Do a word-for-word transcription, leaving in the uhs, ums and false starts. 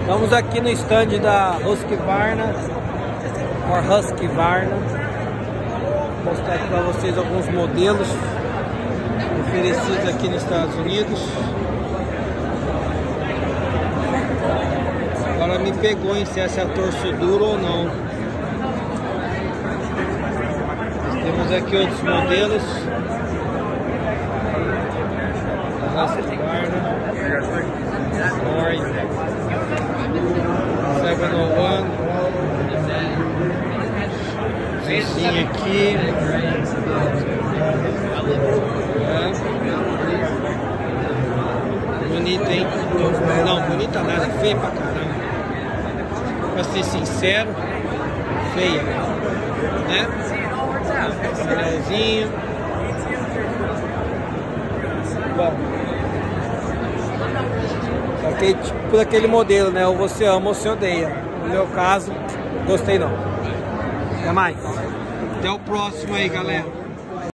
Estamos aqui no stand da Husqvarna, or Husqvarna. Vou mostrar aqui para vocês alguns modelos oferecidos aqui nos Estados Unidos. Agora me pegou em se essa é torso duro ou não. Nós temos aqui outros modelos. Husqvarna, Ford, sete oh um, Zezinho aqui. É. Bonita, hein? Não, bonita nada, feia pra caramba. Pra ser sincero, feia, né? Anelzinho. Bom, aquele, tipo daquele modelo, né? Ou você ama ou você odeia. No meu caso, gostei não. Até mais. Até o próximo aí, galera.